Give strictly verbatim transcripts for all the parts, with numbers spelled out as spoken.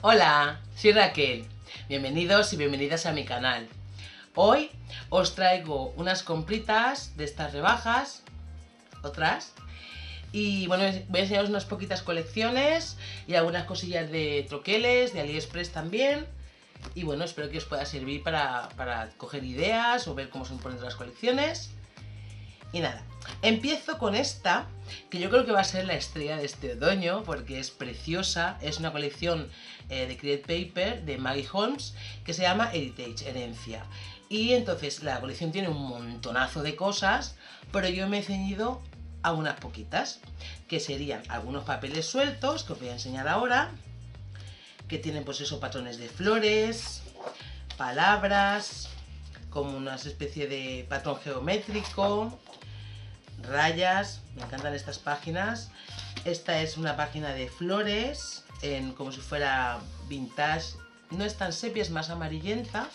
Hola, soy Raquel. Bienvenidos y bienvenidas a mi canal. Hoy os traigo unas compritas de estas rebajas, otras, y bueno, voy a enseñaros unas poquitas colecciones y algunas cosillas de troqueles, de AliExpress también. Y bueno, espero que os pueda servir para, para coger ideas o ver cómo se ponen las colecciones. Y nada, empiezo con esta, que yo creo que va a ser la estrella de este otoño, porque es preciosa. Es una colección eh, de Create Paper de Maggie Holmes, que se llama Heritage, Herencia. Y entonces la colección tiene un montonazo de cosas, pero yo me he ceñido a unas poquitas, que serían algunos papeles sueltos, que os voy a enseñar ahora, que tienen pues esos patrones de flores, palabras, como una especie de patrón geométrico, rayas. Me encantan estas páginas. Esta es una página de flores, en como si fuera vintage. No es tan sepia, es más amarillenta.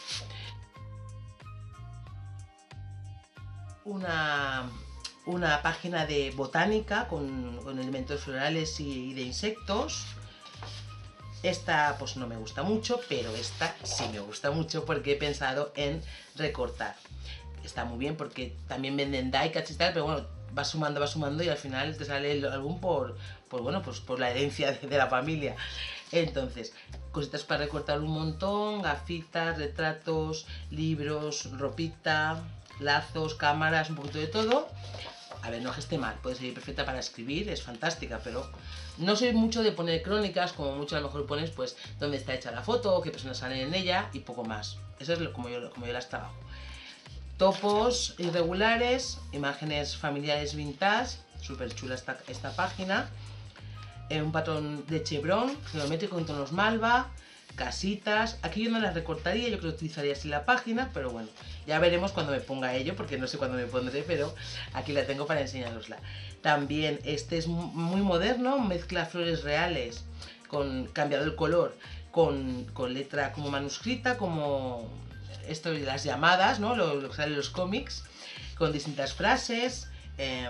Una, una página de botánica con, con elementos florales y, y de insectos. Esta pues no me gusta mucho, pero esta sí me gusta mucho porque he pensado en recortar. Está muy bien porque también venden die-cuts y tal, pero bueno, va sumando, va sumando y al final te sale el álbum por, por, bueno, pues por la herencia de, de la familia. Entonces, cositas para recortar un montón, gafitas, retratos, libros, ropita, lazos, cámaras, un poquito de todo. A ver, no es que esté mal, puede ser perfecta para escribir, es fantástica, pero no soy mucho de poner crónicas, como mucho a lo mejor pones pues dónde está hecha la foto, qué personas salen en ella y poco más. Eso es como yo, como yo las trabajo. Topos irregulares, imágenes familiares vintage, súper chula esta, esta página. Eh, un patrón de chevron, geométrico en tonos malva, casitas. Aquí yo no las recortaría, yo creo que utilizaría así la página, pero bueno, ya veremos cuando me ponga ello, porque no sé cuándo me pondré, pero aquí la tengo para enseñarosla. También este es muy moderno, mezcla flores reales, con cambiado el color, con, con letra como manuscrita, como esto de las llamadas, ¿no? Lo, lo que sale en los cómics, con distintas frases. Eh,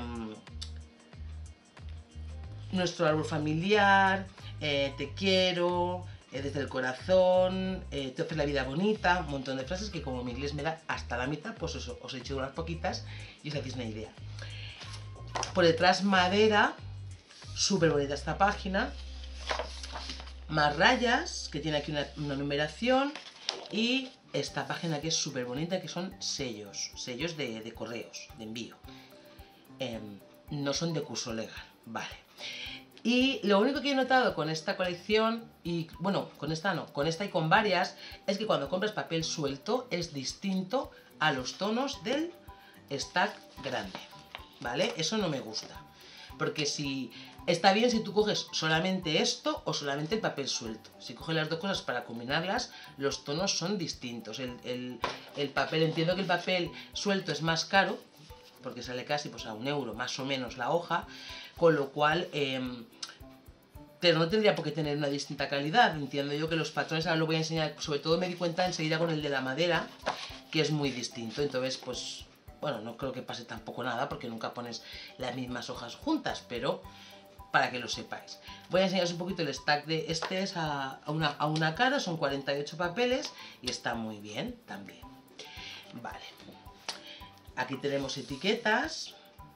nuestro árbol familiar, eh, te quiero, eh, desde el corazón, eh, te ofrece la vida bonita, un montón de frases que como mi inglés me da hasta la mitad, pues eso, os he hecho unas poquitas y os hacéis una idea. Por detrás madera, súper bonita esta página, más rayas, que tiene aquí una, una numeración, y esta página que es súper bonita, que son sellos, sellos de, de correos, de envío. Eh, no son de curso legal, vale. Y lo único que he notado con esta colección, y bueno, con esta no, con esta y con varias, es que cuando compras papel suelto es distinto a los tonos del stack grande, ¿vale? Eso no me gusta, porque si está bien si tú coges solamente esto o solamente el papel suelto. Si coges las dos cosas para combinarlas, los tonos son distintos. El, el, el papel, entiendo que el papel suelto es más caro, porque sale casi pues, a un euro más o menos la hoja, con lo cual, eh, pero no tendría por qué tener una distinta calidad. Entiendo yo que los patrones, ahora lo voy a enseñar, sobre todo me di cuenta enseguida con el de la madera, que es muy distinto. Entonces, pues, bueno, no creo que pase tampoco nada, porque nunca pones las mismas hojas juntas, pero para que lo sepáis. Voy a enseñaros un poquito el stack de este, es a, a, una, a una cara, son cuarenta y ocho papeles y está muy bien también. Vale. Aquí tenemos etiquetas,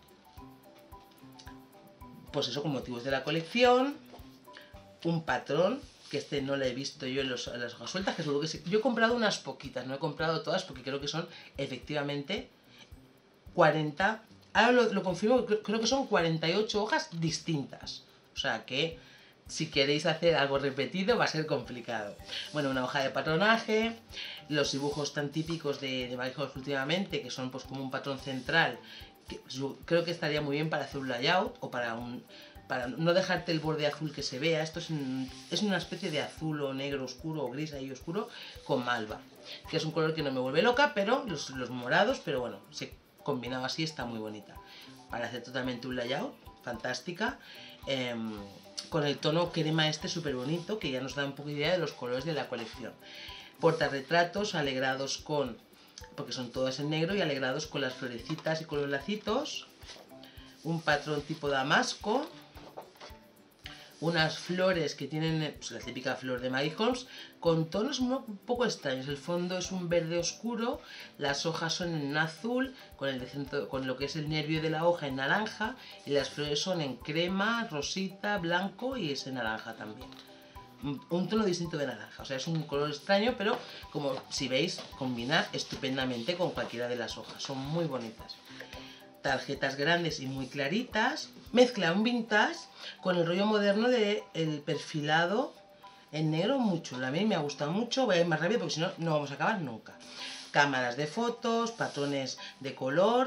pues eso, con motivos de la colección, un patrón, que este no lo he visto yo en, los, en las hojas sueltas, que seguro que sí. Yo he comprado unas poquitas, no he comprado todas porque creo que son efectivamente cuarenta, ahora lo, lo confirmo, creo, creo que son cuarenta y ocho hojas distintas, o sea que si queréis hacer algo repetido va a ser complicado. Bueno, una hoja de patronaje, los dibujos tan típicos de, de Maggie Holmes últimamente, que son pues como un patrón central, que yo creo que estaría muy bien para hacer un layout o para un para no dejarte el borde azul que se vea. Esto es, un, es una especie de azul o negro oscuro o gris ahí oscuro con malva, que es un color que no me vuelve loca, pero los, los morados, pero bueno, se combinado así está muy bonita para hacer totalmente un layout, fantástica. Eh, con el tono crema este súper bonito, que ya nos da un poco de idea de los colores de la colección. Portarretratos alegrados con, porque son todas en negro, y alegrados con las florecitas y con los lacitos. Un patrón tipo damasco, unas flores que tienen pues, la típica flor de Mary Holmes, con tonos un poco extraños. El fondo es un verde oscuro, las hojas son en azul, con, el centro, con lo que es el nervio de la hoja en naranja, y las flores son en crema, rosita, blanco y ese naranja también. Un tono distinto de naranja, o sea, es un color extraño, pero como si veis, combina estupendamente con cualquiera de las hojas, son muy bonitas. Tarjetas grandes y muy claritas, mezcla un vintage con el rollo moderno del perfilado en negro, muy chulo. A mí me ha gustado mucho, voy a ir más rápido porque si no, no vamos a acabar nunca. Cámaras de fotos, patrones de color,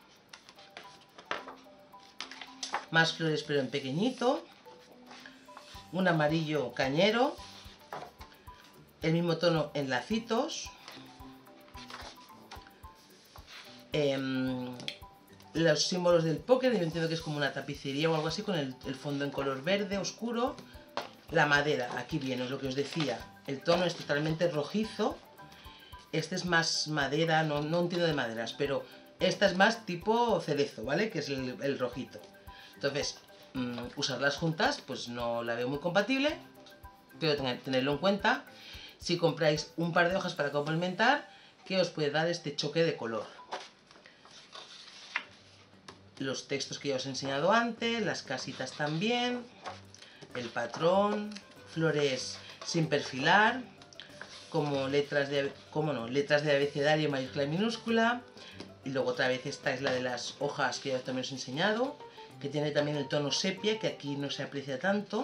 más flores pero en pequeñito, un amarillo cañero, el mismo tono en lacitos, eh, los símbolos del póker, yo entiendo que es como una tapicería o algo así, con el, el fondo en color verde oscuro, la madera, aquí viene, es lo que os decía, el tono es totalmente rojizo, este es más madera, no, no entiendo de maderas, pero esta es más tipo cerezo, ¿vale? Que es el, el rojito. Entonces, mmm, usarlas juntas, pues no la veo muy compatible, pero tenedlo en cuenta. Si compráis un par de hojas para complementar, que os puede dar este choque de color. Los textos que ya os he enseñado antes, las casitas también, el patrón, flores sin perfilar, como letras de, como no, letras de abecedario mayúscula y minúscula, y luego otra vez esta es la de las hojas que ya también os he enseñado, que tiene también el tono sepia, que aquí no se aprecia tanto.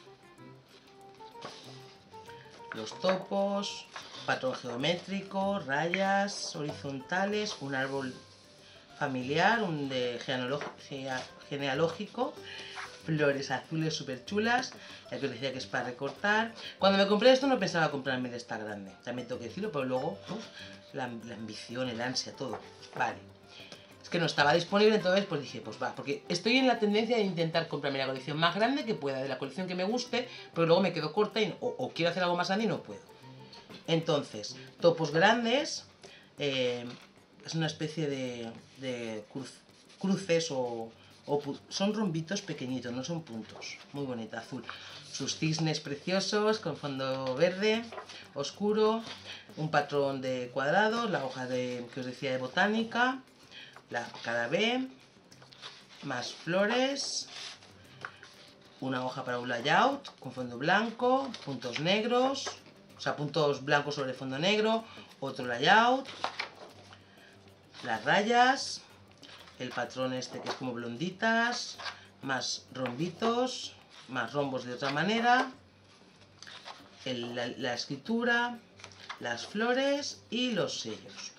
Los topos, patrón geométrico, rayas horizontales, un árbol familiar, un de genealógico, flores azules súper chulas, ya que os decía que es para recortar. Cuando me compré esto no pensaba comprarme de esta grande, también tengo que decirlo, pero luego uf, la, la ambición, el ansia, todo. Vale. Es que no estaba disponible, entonces pues dije, pues va, porque estoy en la tendencia de intentar comprarme la colección más grande que pueda, de la colección que me guste, pero luego me quedo corta y, o, o quiero hacer algo más grande y no puedo. Entonces, topos grandes, eh, es una especie de, de cruz, cruces o, o son rombitos pequeñitos, no son puntos. Muy bonita, azul. Sus cisnes preciosos con fondo verde, oscuro, un patrón de cuadrados, la hoja de, que os decía de botánica, la cara B, más flores, una hoja para un layout con fondo blanco, puntos negros, o sea, puntos blancos sobre fondo negro, otro layout, las rayas, el patrón este que es como blonditas, más rombitos, más rombos de otra manera, el, la, la escritura, las flores y los sellos.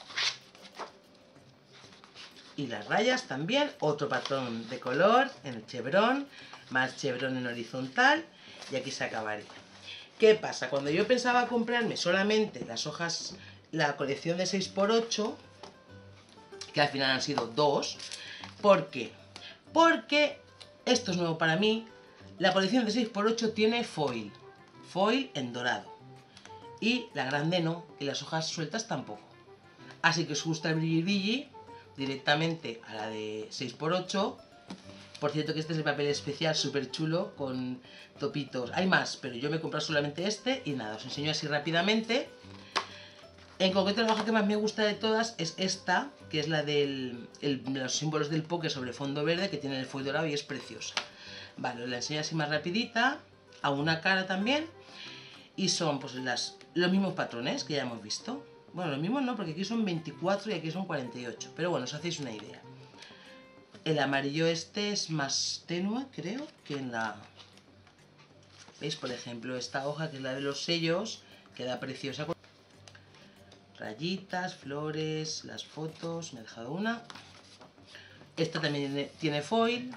Y las rayas también, otro patrón de color en el chevrón, más chevrón en horizontal, y aquí se acabaría. ¿Qué pasa? Cuando yo pensaba comprarme solamente las hojas, la colección de seis por ocho, que al final han sido dos, ¿por qué? Porque, esto es nuevo para mí, la colección de seis por ocho tiene foil, foil en dorado, y la grande no, y las hojas sueltas tampoco. Así que os gusta el brilli brilli, directamente a la de seis por ocho. Por cierto que este es el papel especial súper chulo con topitos. Hay más, pero yo me he comprado solamente este y nada, os enseño así rápidamente. En concreto la hoja que más me gusta de todas es esta, que es la de los símbolos del póker sobre fondo verde, que tiene el foil dorado y es preciosa. Vale, os la enseño así más rapidita, a una cara también. Y son pues las, los mismos patrones que ya hemos visto. Bueno, los mismos no, porque aquí son veinticuatro y aquí son cuarenta y ocho. Pero bueno, os hacéis una idea. El amarillo este es más tenue, creo, que en la... ¿Veis? Por ejemplo, esta hoja, que es la de los sellos, queda preciosa. Rayitas, flores, las fotos, me he dejado una. Esta también tiene foil.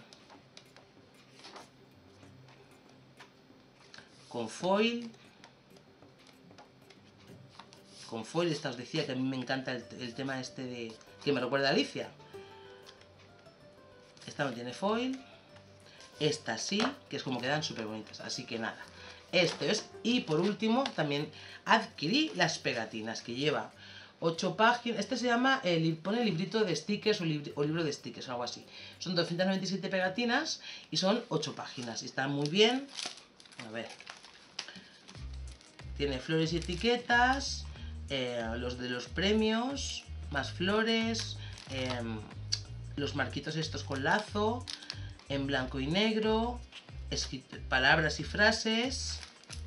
Con foil. Con foil, esta os decía que a mí me encanta el, el tema este de... que me recuerda a Alicia. Esta no tiene foil. Esta sí, que es como quedan súper bonitas. Así que nada, esto es. Y por último también adquirí las pegatinas, que lleva ocho páginas. Este se llama, el, pone librito de stickers o, libro, o libro de stickers, algo así. Son doscientas noventa y siete pegatinas y son ocho páginas. Y están muy bien. A ver. Tiene flores y etiquetas, eh, los de los premios, más flores, eh, los marquitos estos con lazo, en blanco y negro, palabras y frases.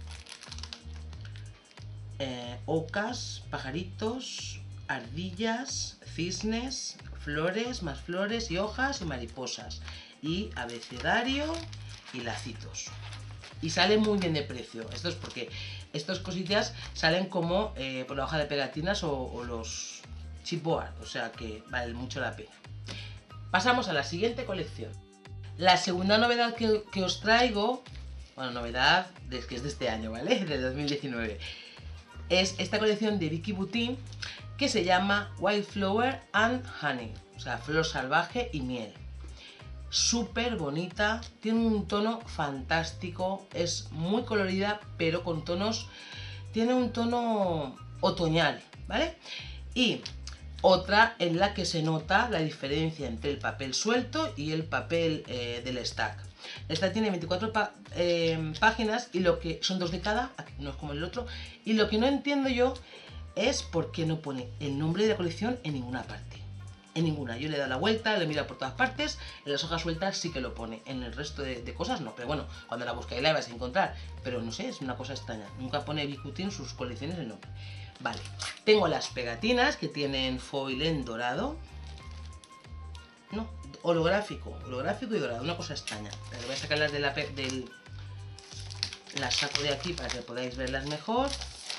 Eh, ocas, pajaritos, ardillas, cisnes, flores, más flores y hojas y mariposas. Y abecedario y lacitos. Y sale muy bien de precio. Esto es porque estas cositas salen como eh, por la hoja de pegatinas o, o los chipboard. O sea que vale mucho la pena. Pasamos a la siguiente colección. La segunda novedad que, que os traigo, bueno, novedad de, que es de este año, ¿vale? De dos mil diecinueve. Es esta colección de Vicky Butin que se llama Wildflower and Honey, o sea, flor salvaje y miel. Súper bonita, tiene un tono fantástico, es muy colorida, pero con tonos, tiene un tono otoñal, ¿vale? Y otra en la que se nota la diferencia entre el papel suelto y el papel eh, del stack. Esta tiene veinticuatro pa eh, páginas y lo que son dos de cada, no es como el otro, y lo que no entiendo yo es por qué no pone el nombre de la colección en ninguna parte. En ninguna. Yo le he dado la vuelta, le he mirado por todas partes, en las hojas sueltas sí que lo pone, en el resto de, de cosas no, pero bueno, cuando la buscáis la vais a encontrar, pero no sé, es una cosa extraña, nunca pone Vicky Butin en sus colecciones el nombre. Vale, tengo las pegatinas que tienen foil en dorado, no, holográfico, holográfico y dorado, una cosa extraña. Pero voy a sacarlas de la del, las saco de aquí para que podáis verlas mejor,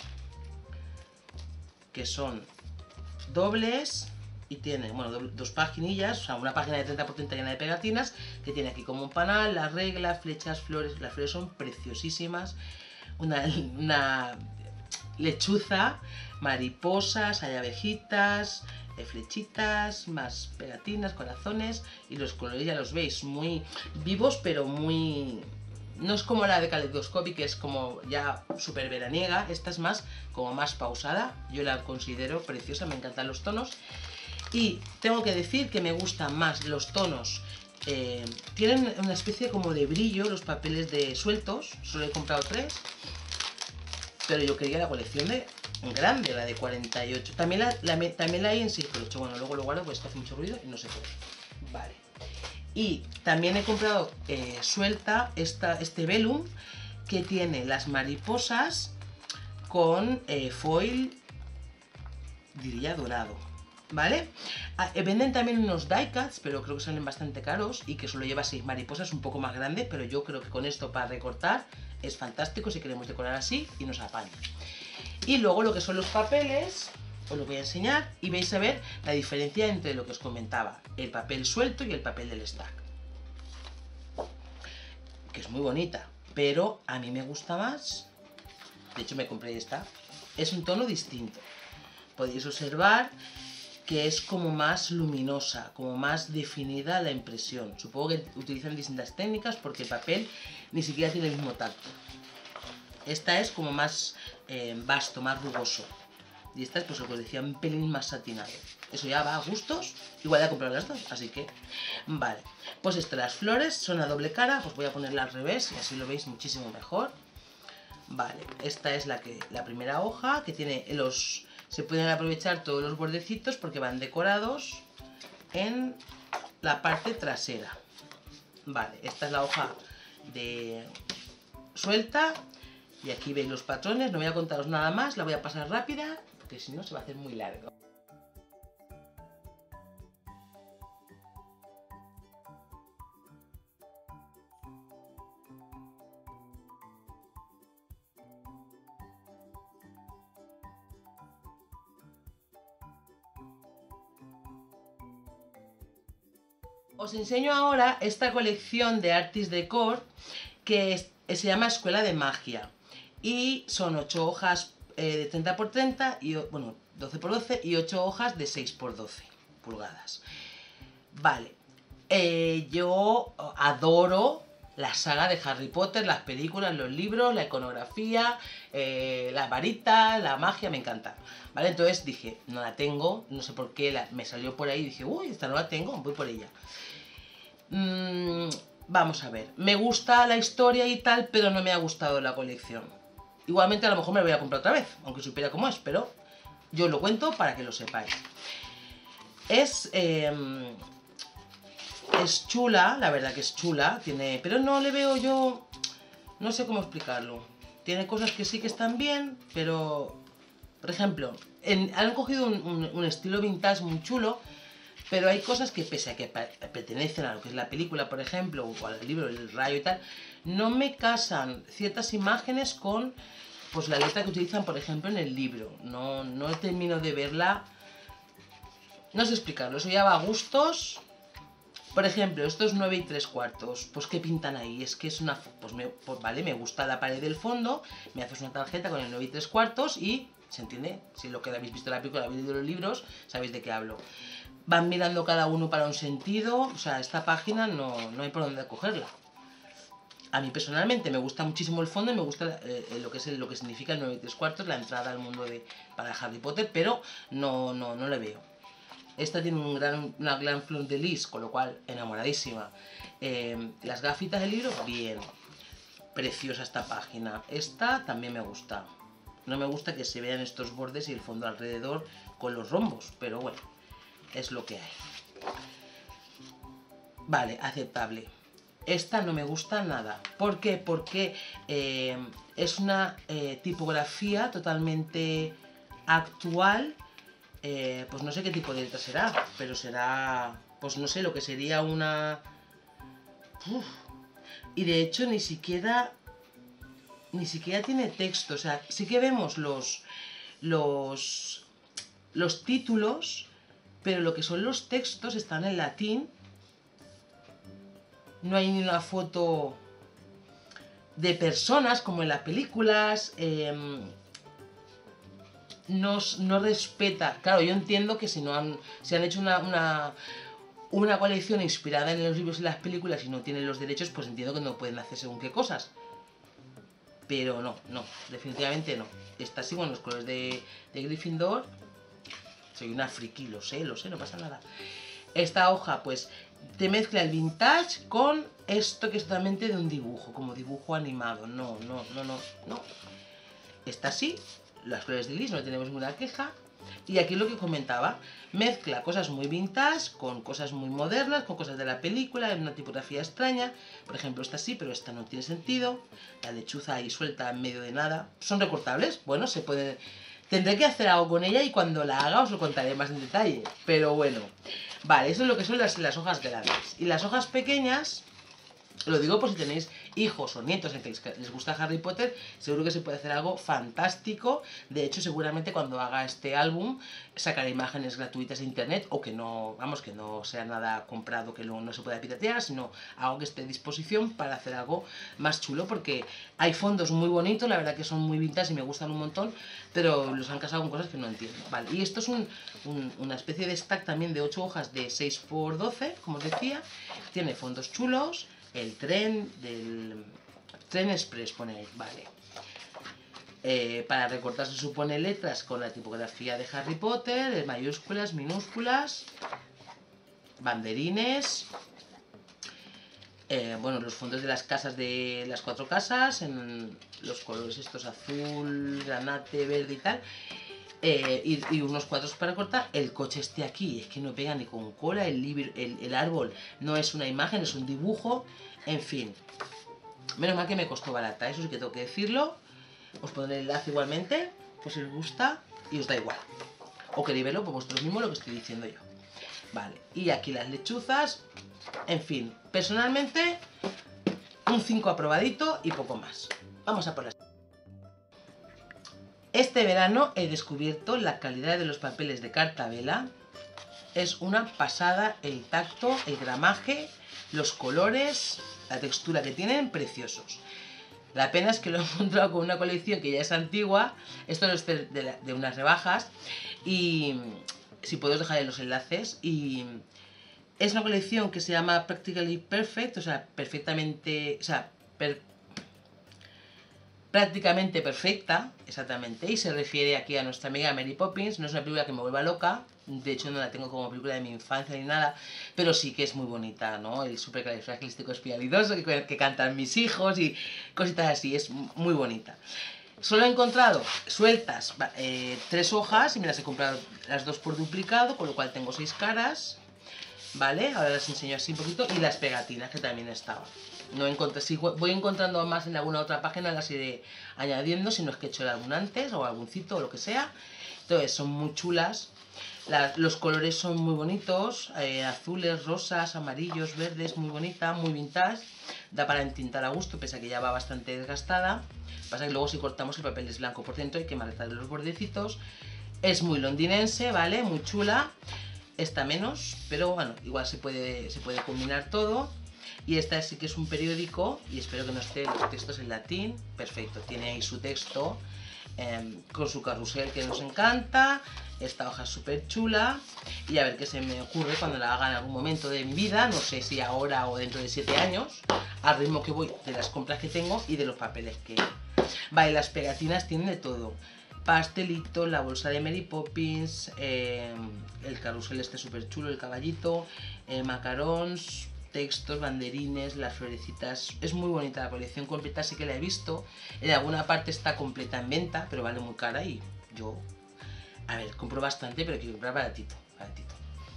que son dobles y tiene, bueno, dos paginillas, o sea, una página de treinta por treinta llena de pegatinas, que tiene aquí como un panal, la regla, flechas, flores. Las flores son preciosísimas, una, una lechuza, mariposas, hay abejitas, flechitas, más pegatinas, corazones, y los colores ya los veis, muy vivos, pero muy... No es como la de Kaleidoscopic, que es como ya súper veraniega. Esta es más, como más pausada. Yo la considero preciosa, me encantan los tonos. Y tengo que decir que me gustan más los tonos. Eh, tienen una especie como de brillo los papeles de sueltos. Solo he comprado tres. Pero yo quería la colección de grande, la de cuarenta y ocho. También la, la, también la hay en seis por ocho. Bueno, luego lo guardo porque hace mucho ruido y no se puede. Vale. Y también he comprado eh, suelta esta, este velum que tiene las mariposas con eh, foil, diría dorado, ¿vale? Ah, eh, venden también unos die cuts, pero creo que salen bastante caros y que solo lleva seis mariposas, un poco más grande, pero yo creo que con esto para recortar es fantástico si queremos decorar así y nos apaña. Y luego lo que son los papeles... Os lo voy a enseñar y vais a ver la diferencia entre lo que os comentaba, el papel suelto y el papel del stack. Que es muy bonita, pero a mí me gusta más, de hecho me compré esta, es un tono distinto. Podéis observar que es como más luminosa, como más definida la impresión. Supongo que utilizan distintas técnicas porque el papel ni siquiera tiene el mismo tacto. Esta es como más eh, vasto, más rugoso. Y esta es, pues, lo que os decía, un pelín más satinado. Eso ya va a gustos. Igual ya he comprado las dos, así que... Vale. Pues esto, las flores son a doble cara. Pues voy a ponerla al revés y así lo veis muchísimo mejor. Vale. Esta es la, que, la primera hoja, que tiene los... Se pueden aprovechar todos los bordecitos porque van decorados en la parte trasera. Vale. Esta es la hoja de suelta. Y aquí veis los patrones. No voy a contaros nada más. La voy a pasar rápida, que si no se va a hacer muy largo. Os enseño ahora esta colección de Artis Decor que es, se llama Escuela de Magia y son ocho hojas eh, de treinta por treinta y bueno, doce por doce y ocho hojas de seis por doce pulgadas. Vale, eh, yo adoro la saga de Harry Potter, las películas, los libros, la iconografía, eh, las varitas, la magia, me encanta. ¿Vale? Entonces dije, no la tengo, no sé por qué, la, me salió por ahí y dije, uy, esta no la tengo, voy por ella. Mm, vamos a ver, me gusta la historia y tal, pero no me ha gustado la colección. Igualmente a lo mejor me la voy a comprar otra vez, aunque supiera cómo es, pero yo lo cuento para que lo sepáis. Es... Eh, Es chula, la verdad que es chula, tiene, pero no le veo yo, no sé cómo explicarlo. Tiene cosas que sí que están bien, pero, por ejemplo, en, han cogido un, un, un estilo vintage muy chulo, pero hay cosas que pese a que pertenecen a lo que es la película, por ejemplo, o al libro, el rayo y tal, no me casan ciertas imágenes con pues la letra que utilizan, por ejemplo, en el libro. No, no termino de verla, no sé explicarlo, eso ya va a gustos. Por ejemplo, estos nueve y tres cuartos, pues ¿qué pintan ahí? Es que es una... Pues, me, pues vale, me gusta la pared del fondo, me haces una tarjeta con el nueve y tres cuartos y... ¿Se entiende? Si lo que habéis visto en la película, habéis leído los libros, sabéis de qué hablo. Van mirando cada uno para un sentido, o sea, esta página no, no hay por dónde cogerla. A mí personalmente me gusta muchísimo el fondo y me gusta eh, lo que es el, lo que significa el nueve y tres cuartos, la entrada al mundo de para Harry Potter, pero no, no, no le veo. Esta tiene un gran, una gran flor de lis, con lo cual enamoradísima. Eh, las gafitas del libro, bien. Preciosa esta página. Esta también me gusta. No me gusta que se vean estos bordes y el fondo alrededor con los rombos, pero bueno, es lo que hay. Vale, aceptable. Esta no me gusta nada. ¿Por qué? Porque eh, es una eh, tipografía totalmente actual. Eh, pues no sé qué tipo de letra será, pero será, pues no sé, lo que sería una... Uf. Y de hecho ni siquiera, ni siquiera tiene texto, o sea, sí que vemos los, los, los títulos, pero lo que son los textos están en latín. No hay ni una foto de personas como en las películas. Eh, No, no respeta. Claro, yo entiendo que si no han, si han hecho una, una, una colección inspirada en los libros y las películas y no tienen los derechos, pues entiendo que no pueden hacer según qué cosas. Pero no, no, definitivamente no. Esta sí, bueno, los colores de, de Gryffindor. Soy una friki, lo sé, lo sé, no pasa nada. Esta hoja, pues, te mezcla el vintage con esto que es totalmente de un dibujo, como dibujo animado. No, no, no, no, no. Esta sí. Las flores de lis, no tenemos ninguna queja. Y aquí lo que comentaba, mezcla cosas muy vintage con cosas muy modernas, con cosas de la película, en una tipografía extraña. Por ejemplo, esta sí, pero esta no tiene sentido. La lechuza ahí suelta en medio de nada. ¿Son recortables? Bueno, se puede... Tendré que hacer algo con ella y cuando la haga os lo contaré más en detalle. Pero bueno, vale, eso es lo que son las, las hojas grandes. Y las hojas pequeñas... Lo digo por si tenéis hijos o nietos en que les gusta Harry Potter, seguro que se puede hacer algo fantástico. De hecho, seguramente cuando haga este álbum sacaré imágenes gratuitas de internet, o que no, vamos, que no sea nada comprado, que no, no se pueda piratear, sino algo que esté a disposición para hacer algo más chulo, porque hay fondos muy bonitos, la verdad que son muy vintage y me gustan un montón, pero los han casado con cosas que no entiendo. Vale, y esto es un, un, una especie de stack también de ocho hojas de seis por doce, como os decía, tiene fondos chulos. El tren del... Tren Express pone ahí, vale. Eh, para recortar se supone letras con la tipografía de Harry Potter, de mayúsculas, minúsculas, banderines, eh, bueno, los fondos de las casas de las cuatro casas, en los colores estos azul, granate, verde y tal. Eh, y, y unos cuadros para cortar. El coche este aquí es que no pega ni con cola. El, libro, el, el árbol no es una imagen, es un dibujo. En fin, menos mal que me costó barata, eso sí que tengo que decirlo. Os pondré el enlace igualmente, pues si os gusta y os da igual, o queréis verlo por vosotros mismos, lo que estoy diciendo yo. Vale, y aquí las lechuzas. En fin, personalmente un cinco aprobadito y poco más. Vamos a por las... Este verano he descubierto la calidad de los papeles de cartabela. Es una pasada, el tacto, el gramaje, los colores, la textura que tienen, preciosos. La pena es que lo he encontrado con una colección que ya es antigua. Esto es de, de, de unas rebajas. Y si puedo os dejaré los enlaces. Y Es una colección que se llama Practically Perfect, o sea, perfectamente, o sea, per, prácticamente perfecta, exactamente, y se refiere aquí a nuestra amiga Mary Poppins. No es una película que me vuelva loca, de hecho no la tengo como película de mi infancia ni nada, pero sí que es muy bonita, ¿no? El supercalifragilístico espialidoso que, que cantan mis hijos y cositas así, es muy bonita. Solo he encontrado sueltas eh, tres hojas y me las he comprado las dos por duplicado, con lo cual tengo seis caras, ¿vale? Ahora las enseño así un poquito, y las pegatinas que también estaban. No encontré, si voy encontrando más en alguna otra página las iré añadiendo, si no es que he hecho el álbum antes o algúncito o lo que sea. Entonces son muy chulas. La, los colores son muy bonitos, eh, azules, rosas, amarillos, verdes, muy bonita, muy vintage. Da para entintar a gusto, pese a que ya va bastante desgastada. Pasa que luego si cortamos el papel es blanco por dentro, hay que marcarle los bordecitos. Es muy londinense, ¿vale? Muy chula. Esta menos, pero bueno, igual se puede, se puede combinar todo. Y esta sí que es un periódico, y espero que no esté los textos en latín. Perfecto, tiene ahí su texto eh, con su carrusel que nos encanta. Esta hoja es súper chula, y a ver qué se me ocurre cuando la haga en algún momento de mi vida, no sé si ahora o dentro de siete años, al ritmo que voy de las compras que tengo y de los papeles que... Vale, las pegatinas tienen de todo. Pastelito, la bolsa de Mary Poppins, eh, el carrusel este súper chulo, el caballito, eh, macarons, textos, banderines, las florecitas. Es muy bonita la colección completa, sí que la he visto. En alguna parte está completa en venta, pero vale muy cara y yo... A ver, compro bastante, pero quiero comprar baratito, baratito.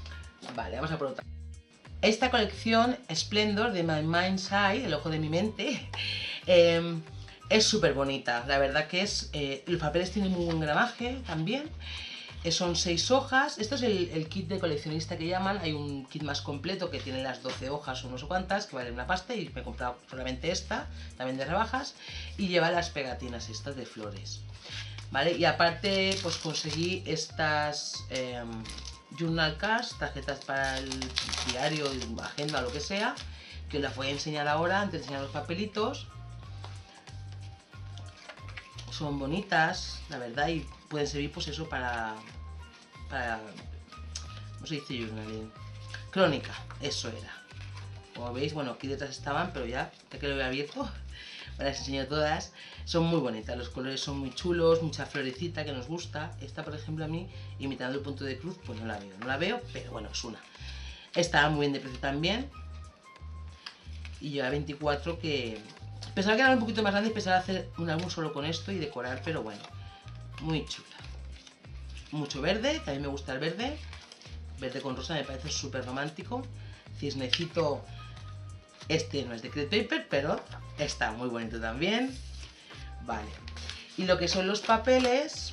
Vale, vamos a por otra. Esta colección, Splendor, de My Mind's Eye, el ojo de mi mente, eh, es súper bonita. La verdad que es... Eh, los papeles tienen muy buen gramaje también. Eh, son seis hojas. Esto es el, el kit de coleccionista que llaman. Hay un kit más completo que tiene las doce hojas o no sé cuántas, que vale una pasta, y me he comprado solamente esta, también de rebajas. Y lleva las pegatinas estas de flores. ¿Vale? Y aparte, pues conseguí estas eh, journal cards, tarjetas para el diario, agenda, lo que sea, que os las voy a enseñar ahora, antes de enseñar los papelitos. Son bonitas, la verdad, y pueden servir, pues eso, para... para ¿cómo se dice journaling? Crónica, eso era. Como veis, bueno, aquí detrás estaban, pero ya, ya que lo he abierto, me las enseño todas. Son muy bonitas, los colores son muy chulos, mucha florecita que nos gusta. Esta, por ejemplo, a mí, imitando el punto de cruz, pues no la veo, no la veo, pero bueno, es una. Está muy bien de precio también. Y lleva veinticuatro, que... Pensaba que era un poquito más grande y pensaba hacer un álbum solo con esto y decorar, pero bueno, muy chula. Mucho verde, también me gusta el verde. Verde con rosa me parece súper romántico. Cisnecito, este no es de Create Paper, pero está muy bonito también. Vale. Y lo que son los papeles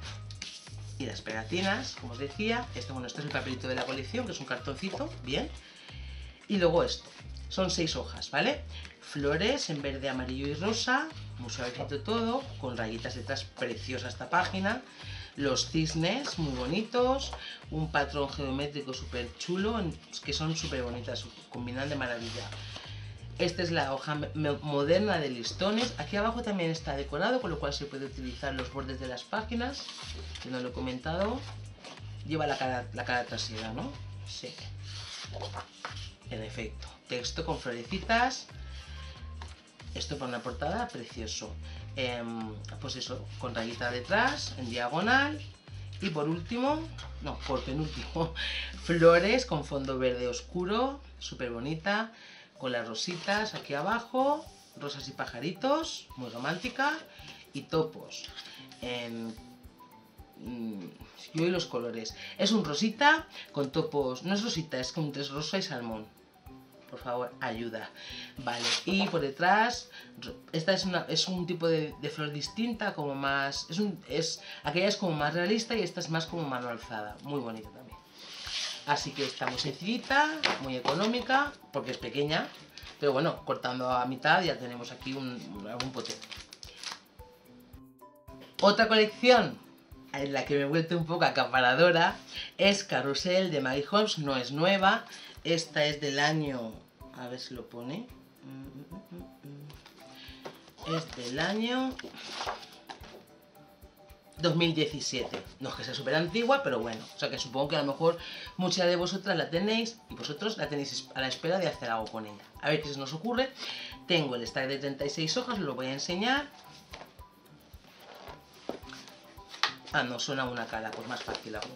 y las pegatinas, como os decía, este, bueno, este es el papelito de la colección, que es un cartoncito, bien. Y luego esto, son seis hojas, ¿vale? Flores en verde, amarillo y rosa, muy suavecito todo, con rayitas detrás, preciosa esta página. Los cisnes, muy bonitos, un patrón geométrico súper chulo, que son súper bonitas, combinan de maravilla. Esta es la hoja moderna de listones. Aquí abajo también está decorado, con lo cual se puede utilizar los bordes de las páginas, que no lo he comentado. Lleva la cara, la cara trasera, ¿no? Sí. En efecto. Texto con florecitas. Esto para una portada, precioso. Eh, pues eso, con rayita detrás, en diagonal. Y por último, no, por penúltimo, flores con fondo verde oscuro, súper bonita. Con las rositas aquí abajo, rosas y pajaritos, muy romántica, y topos. En, yo y los colores. Es un rosita con topos, no es rosita, es con tres rosa y salmón. Por favor, ayuda. Vale, y por detrás, esta es, una, es un tipo de, de flor distinta, como más, es un, es, aquella es como más realista y esta es más como mano alzada, muy bonita también. Así que está muy sencillita, muy económica, porque es pequeña, pero bueno, cortando a mitad ya tenemos aquí un, un potente. Otra colección en la que me he vuelto un poco acaparadora es Carrusel de Maggie Holmes, no es nueva, esta es del año, a ver si lo pone, es del año, dos mil diecisiete. No es que sea súper antigua, pero bueno. O sea que supongo que a lo mejor muchas de vosotras la tenéis y vosotros la tenéis a la espera de hacer algo con ella. A ver qué se nos ocurre. Tengo el stack de treinta y seis hojas, os lo voy a enseñar. Ah, no, suena una cara, pues más fácil aún.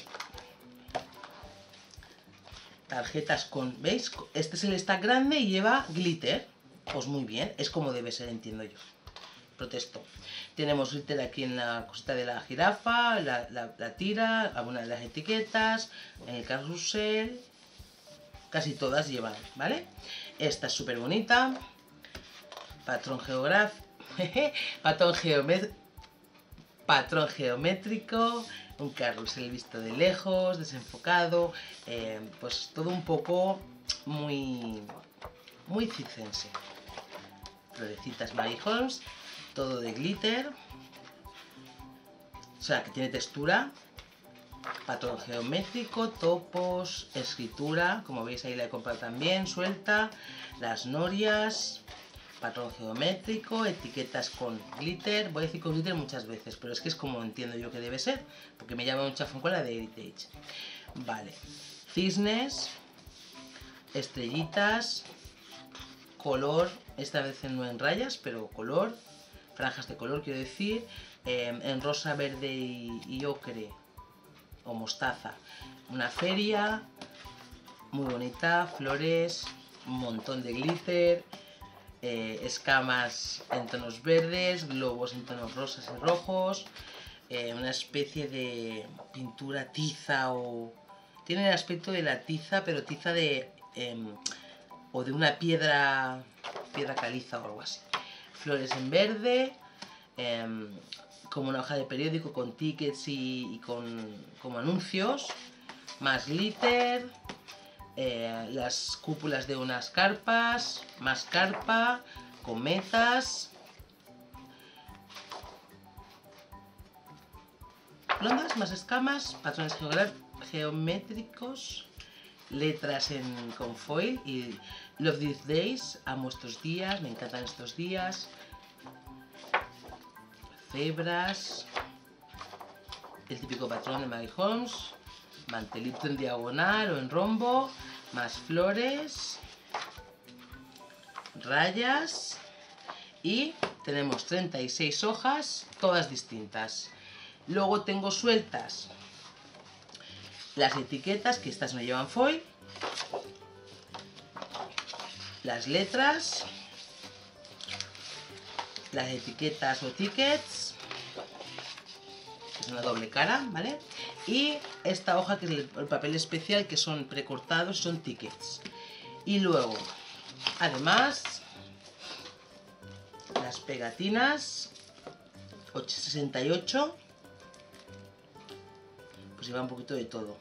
Tarjetas con, ¿veis? Este es el stack grande y lleva glitter. Pues muy bien, es como debe ser, entiendo yo. Protesto. Tenemos glitter aquí en la cosita de la jirafa, la, la, la tira, algunas de las etiquetas, en el carrusel. Casi todas llevan, ¿vale? Esta es súper bonita. Patrón geográfico. Patrón geométrico. Patrón geométrico, un carrusel visto de lejos, desenfocado, eh, pues todo un poco muy, muy circense. Florecitas Mary Holmes, todo de glitter, o sea que tiene textura, patrón geométrico, topos, escritura, como veis ahí la he comprado también, suelta, las norias. Patrón geométrico, etiquetas con glitter. Voy a decir con glitter muchas veces, pero es que es como entiendo yo que debe ser, porque me llama un chafón con la de Heritage. Vale, cisnes, estrellitas, color, esta vez no en rayas, pero color, franjas de color quiero decir, eh, en rosa, verde y, y ocre, o mostaza. Una feria, muy bonita, flores, un montón de glitter. Eh, escamas en tonos verdes, globos en tonos rosas y rojos, eh, una especie de pintura tiza o... Tiene el aspecto de la tiza, pero tiza de... Eh, o de una piedra, piedra caliza o algo así. Flores en verde, eh, como una hoja de periódico con tickets y, y con como anuncios, más glitter. Eh, las cúpulas de unas carpas, más carpa, cometas, blondas, más escamas, patrones geométricos, letras en, con foil y Love These Days, amo estos días, me encantan estos días, cebras, el típico patrón de Mary Holmes, mantelito en diagonal o en rombo, más flores, rayas y tenemos treinta y seis hojas, todas distintas. Luego tengo sueltas las etiquetas, que estas no llevan foil, las letras, las etiquetas o tickets, que es una doble cara, ¿vale? Y esta hoja que es el papel especial, que son precortados, son tickets. Y luego, además, las pegatinas sesenta y ocho, pues lleva un poquito de todo.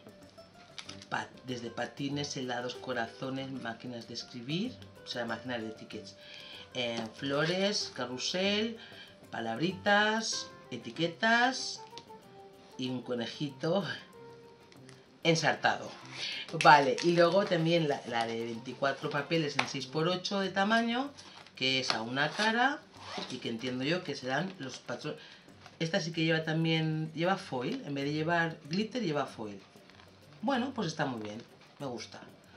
Desde patines, helados, corazones, máquinas de escribir, o sea, máquinas de tickets, eh, flores, carrusel, palabritas, etiquetas y un conejito ensartado. Vale, y luego también la, la de veinticuatro papeles en seis por ocho de tamaño, que es a una cara y que entiendo yo que serán los patrones. Esta sí que lleva también, lleva foil, en vez de llevar glitter lleva foil. Bueno, pues está muy bien, me gusta.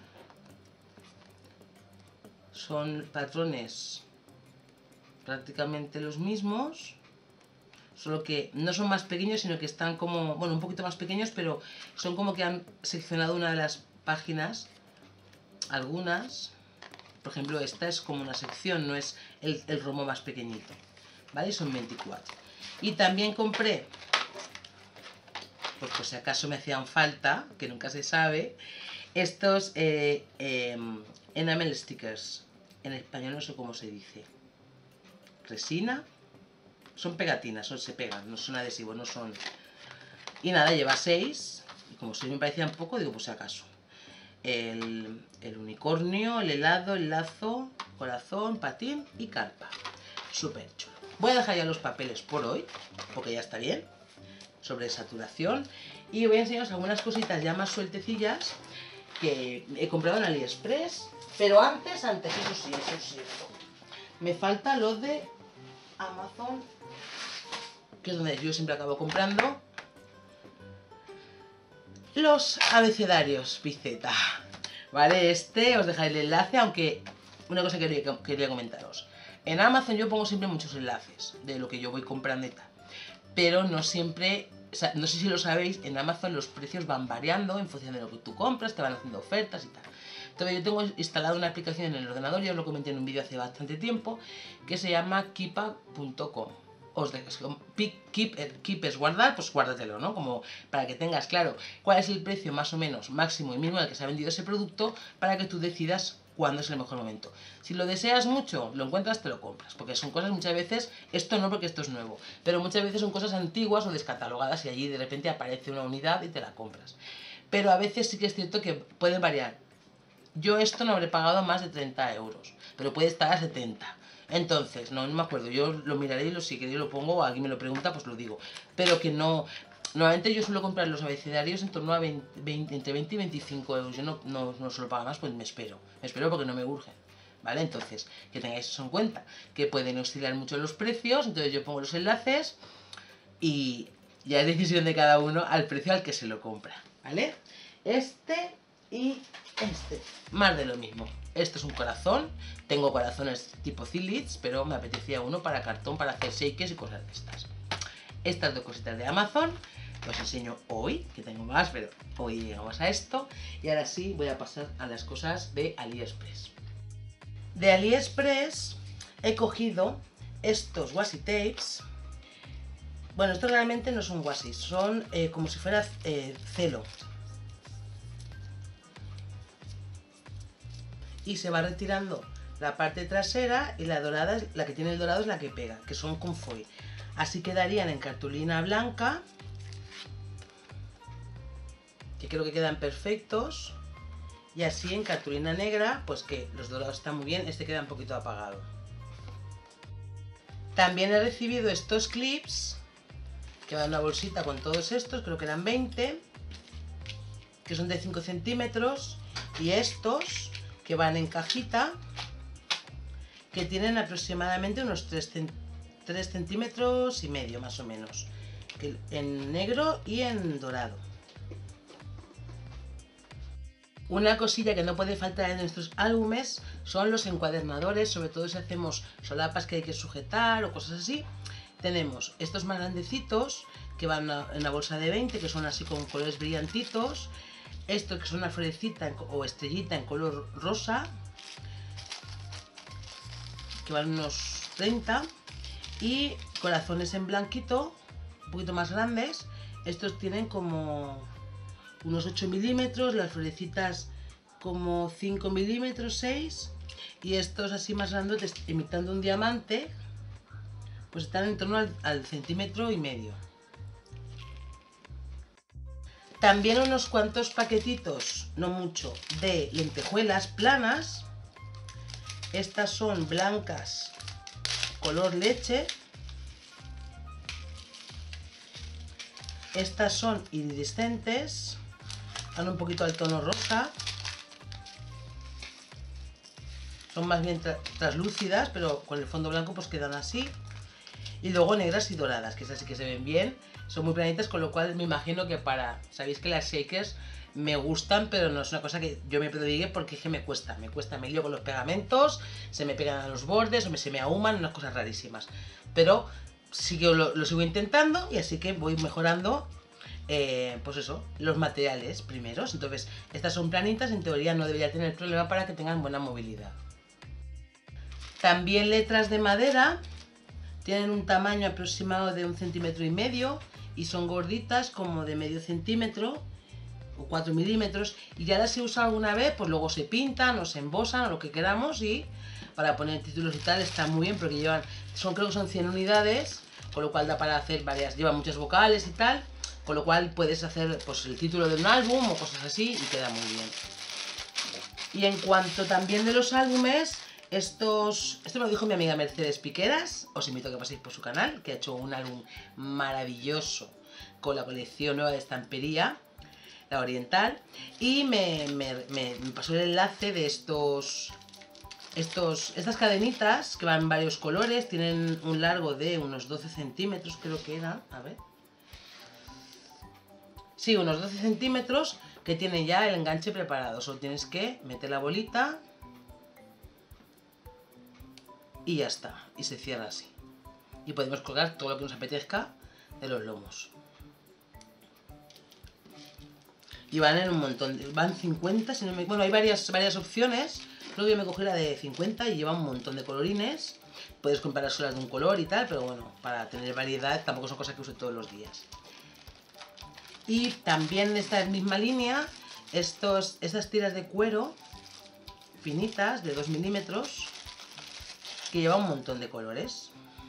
Son patrones prácticamente los mismos, solo que no son más pequeños, sino que están como, bueno, un poquito más pequeños, pero son como que han seccionado una de las páginas, algunas, por ejemplo esta es como una sección, no es el, el romo más pequeñito, ¿vale? Son veinticuatro. Y también compré, pues por si acaso me hacían falta, que nunca se sabe, estos eh, eh, enamel stickers, en español no sé cómo se dice, resina. Son pegatinas, son, se pegan, no son adhesivos, no son... Y nada, lleva seis, y como si me parecían poco, digo, pues si acaso. El, el unicornio, el helado, el lazo, corazón, patín y carpa. Súper chulo. Voy a dejar ya los papeles por hoy, porque ya está bien, sobre saturación. Y voy a enseñaros algunas cositas ya más sueltecillas que he comprado en AliExpress. Pero antes, antes, eso sí, eso sí, me falta lo de Amazon que es donde yo siempre acabo comprando los abecedarios Bizeta. Vale, este os dejaré el enlace, aunque una cosa que quería, quería comentaros. En Amazon yo pongo siempre muchos enlaces de lo que yo voy comprando y tal. Pero no siempre, o sea, no sé si lo sabéis, en Amazon los precios van variando en función de lo que tú compras, te van haciendo ofertas y tal. Entonces yo tengo instalado una aplicación en el ordenador, ya os lo comenté en un vídeo hace bastante tiempo, que se llama keepa punto com. Os dejo, keep, keep es guardar, pues guárdatelo, ¿no? Como para que tengas claro cuál es el precio más o menos máximo y mínimo al que se ha vendido ese producto, para que tú decidas cuándo es el mejor momento. Si lo deseas mucho, lo encuentras, te lo compras, porque son cosas muchas veces, esto no porque esto es nuevo, pero muchas veces son cosas antiguas o descatalogadas y allí de repente aparece una unidad y te la compras. Pero a veces sí que es cierto que pueden variar. Yo esto no habré pagado más de treinta euros, pero puede estar a setenta. Entonces, no, no me acuerdo, yo lo miraré y lo, si queréis lo pongo o alguien me lo pregunta, pues lo digo. Pero que no... Normalmente yo suelo comprar los abecedarios en torno a veinte, veinte, entre veinte y veinticinco euros. Yo no, no, no suelo pagar más, pues me espero. Me espero porque no me urgen. ¿Vale? Entonces, que tengáis eso en cuenta. Que pueden oscilar mucho los precios, entonces yo pongo los enlaces y ya es decisión de cada uno al precio al que se lo compra. ¿Vale? Este y este. Más de lo mismo. Esto es un corazón. Tengo corazones tipo Zilits, pero me apetecía uno para cartón, para hacer shakes y cosas de estas. Estas dos cositas de Amazon os enseño hoy, que tengo más, pero hoy llegamos a esto. Y ahora sí voy a pasar a las cosas de AliExpress. De AliExpress he cogido estos washi tapes. Bueno, estos realmente no son washi, son eh, como si fuera eh, celo. Y se va retirando la parte trasera y la dorada, la que tiene el dorado es la que pega, que son con foil. Así quedarían en cartulina blanca, que creo que quedan perfectos, y así en cartulina negra, pues que los dorados están muy bien, este queda un poquito apagado. También he recibido estos clips, que van en una bolsita con todos estos, creo que eran veinte, que son de cinco centímetros, y estos que van en cajita, que tienen aproximadamente unos tres centímetros y medio más o menos, en negro y en dorado. Una cosilla que no puede faltar en nuestros álbumes son los encuadernadores, sobre todo si hacemos solapas que hay que sujetar o cosas así. Tenemos estos más grandecitos que van en una bolsa de veinte, que son así con colores brillantitos. Estos que son una florecita o estrellita en color rosa, que van unos treinta. Y corazones en blanquito, un poquito más grandes. Estos tienen como unos ocho milímetros, las florecitas como cinco milímetros, seis. Y estos así más grandes, imitando un diamante, pues están en torno al, al centímetro y medio. También unos cuantos paquetitos, no mucho, de lentejuelas planas. Estas son blancas, color leche. Estas son iridiscentes, van un poquito al tono rosa. Son más bien tra translúcidas, pero con el fondo blanco pues quedan así. Y luego negras y doradas, que esas sí que se ven bien. Son muy planitas, con lo cual me imagino que para... Sabéis que las shakers me gustan, pero no es una cosa que yo me prodigue porque es que me cuesta. Me cuesta, me lío con los pegamentos, se me pegan a los bordes o me, se me ahuman, unas cosas rarísimas. Pero sí que lo, lo sigo intentando y así que voy mejorando, eh, pues eso, los materiales primeros. Entonces, estas son planitas, en teoría no debería tener problema para que tengan buena movilidad. También letras de madera. Tienen un tamaño aproximado de un centímetro y medio y son gorditas como de medio centímetro o cuatro milímetros, y ya las se usa alguna vez, pues luego se pintan o se embosan o lo que queramos, y para poner títulos y tal está muy bien porque llevan, son, creo que son cien unidades, con lo cual da para hacer varias, llevan muchas vocales y tal, con lo cual puedes hacer pues el título de un álbum o cosas así y queda muy bien. Y en cuanto también de los álbumes, Estos, esto me lo dijo mi amiga Mercedes Piqueras, os invito a que paséis por su canal, que ha hecho un álbum maravilloso con la colección nueva de estampería, la oriental, y me, me, me, me pasó el enlace de estos, estos, estas cadenitas que van en varios colores, tienen un largo de unos doce centímetros, creo que era, a ver. Sí, unos doce centímetros que tienen ya el enganche preparado. Solo tienes que meter la bolita y ya está. Y se cierra así. Y podemos colgar todo lo que nos apetezca de los lomos. Y van en un montón, van cincuenta, si no me... Bueno, hay varias, varias opciones. Creo que yo me cogí la de cincuenta y lleva un montón de colorines. Puedes comprar solas de un color y tal, pero bueno, para tener variedad tampoco son cosas que use todos los días. Y también de esta misma línea, estos, estas tiras de cuero finitas de dos milímetros que lleva un montón de colores.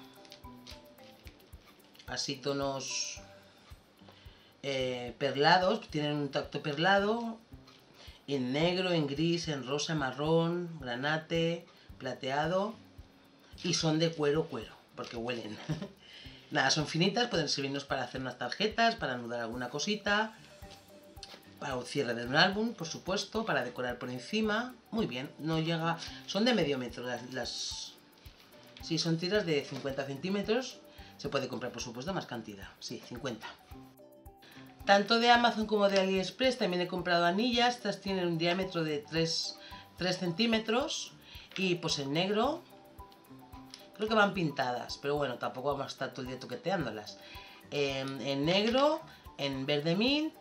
Así tonos eh, perlados, tienen un tacto perlado, en negro, en gris, en rosa, marrón, granate, plateado, y son de cuero cuero, porque huelen. Nada, son finitas, pueden servirnos para hacer unas tarjetas, para anudar alguna cosita, para un cierre de un álbum, por supuesto, para decorar por encima. Muy bien, no llega, son de medio metro las, las... Sí, son tiras de cincuenta centímetros. Se puede comprar, por supuesto, más cantidad. Sí, cincuenta. Tanto de Amazon como de AliExpress también he comprado anillas. Estas tienen un diámetro de tres centímetros. Y pues en negro, creo que van pintadas. Pero bueno, tampoco vamos a estar todo el día toqueteándolas. En, en negro, en verde mint.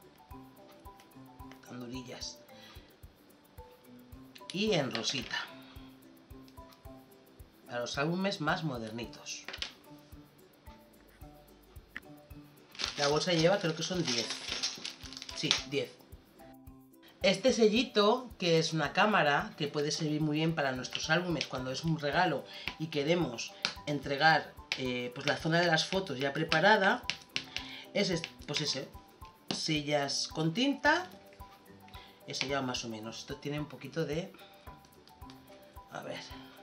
Tan durillas. Y en rosita. Para los álbumes más modernitos. La bolsa lleva, creo que son diez. Sí, diez. Este sellito, que es una cámara, que puede servir muy bien para nuestros álbumes cuando es un regalo y queremos entregar eh, pues la zona de las fotos ya preparada, es este, pues ese. Sellas con tinta. He sellado más o menos. Esto tiene un poquito de... A ver...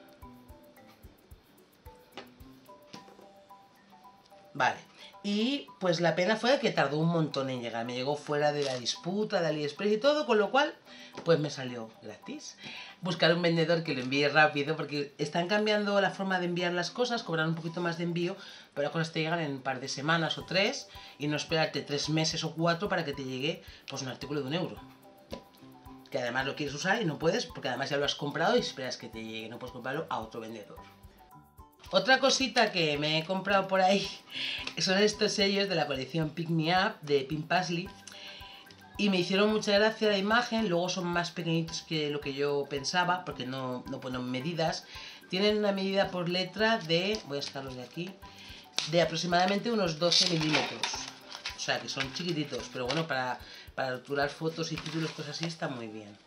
Vale, y pues la pena fue que tardó un montón en llegar, me llegó fuera de la disputa de AliExpress y todo, con lo cual pues me salió gratis. Buscar un vendedor que lo envíe rápido, porque están cambiando la forma de enviar las cosas, cobran un poquito más de envío, pero las cosas te llegan en un par de semanas o tres, y no esperarte tres meses o cuatro para que te llegue pues un artículo de un euro. Que además lo quieres usar y no puedes, porque además ya lo has comprado y esperas que te llegue, no puedes comprarlo a otro vendedor. Otra cosita que me he comprado por ahí son estos sellos de la colección Pick Me Up de Pin Pasley y me hicieron mucha gracia la imagen. Luego son más pequeñitos que lo que yo pensaba porque no, no ponen medidas. Tienen una medida por letra de, voy a sacarlos de aquí, de aproximadamente unos doce milímetros. O sea que son chiquititos, pero bueno, para, para rotular fotos y títulos, cosas así, está muy bien.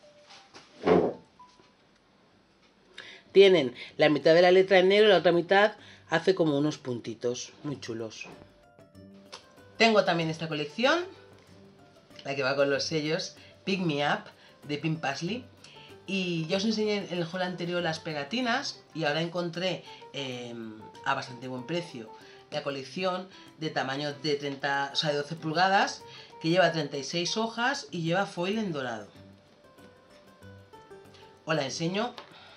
Tienen la mitad de la letra en negro y la otra mitad hace como unos puntitos muy chulos. Tengo también esta colección, la que va con los sellos, Pick Me Up de Pin Pasley. Y ya os enseñé en el haul anterior las pegatinas y ahora encontré eh, a bastante buen precio la colección de tamaño de, treinta, o sea, de doce pulgadas, que lleva treinta y seis hojas y lleva foil en dorado. Os la enseño.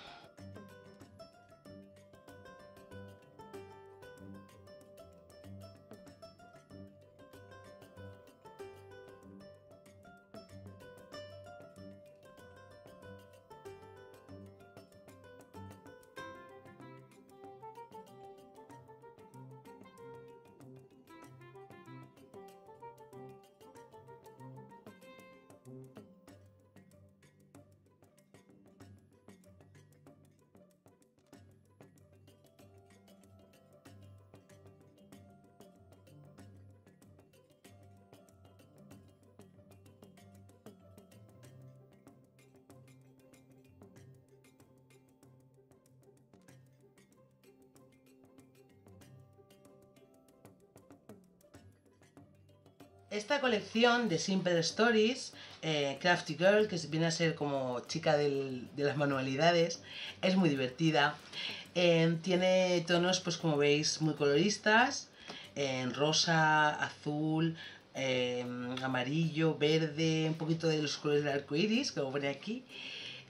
Esta colección de Simple Stories, eh, Crafty Girl, que viene a ser como chica del, de las manualidades, es muy divertida. Eh, tiene tonos, pues como veis, muy coloristas, en eh, rosa, azul, eh, amarillo, verde, un poquito de los colores del arco iris, como pone aquí.